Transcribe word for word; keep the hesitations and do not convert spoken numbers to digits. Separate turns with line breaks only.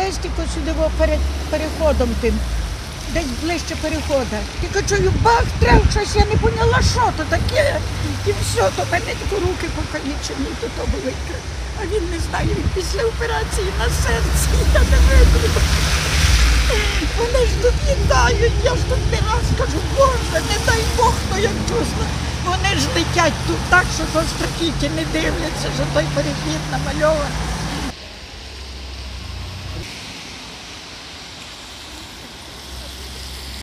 десь тільки сюди во, перед переходом тим, десь ближче переходу. Тільки чую, бах, трев, щось, я не поняла, що то таке. І все, то в мене такі руки покалічені, то то були. А він не знає, він після операції на серці, я не видно. Вони ж тут літають, я ж тут не раз кажу, Боже, не дай Бог, то як чесно. Вони ж летять тут так, що то страхіті не дивляться, що той перехід намальований.